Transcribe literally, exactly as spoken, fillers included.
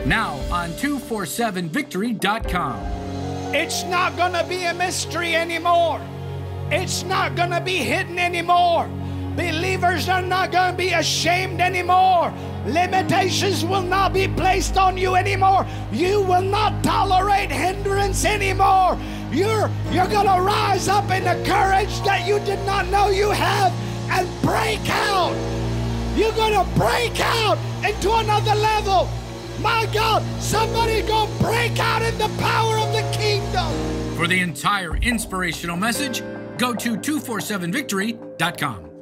Now on two forty-seven victory dot com. It's not going to be a mystery anymore. It's not going to be hidden anymore. Believers are not going to be ashamed anymore. Limitations will not be placed on you anymore. You will not tolerate hindrance anymore. You're, you're going to rise up in the courage that you did not know you have and break out. You're going to break out into another level. My God, somebody going to break out in the power of the kingdom. For the entire inspirational message, go to two forty-seven victory dot com.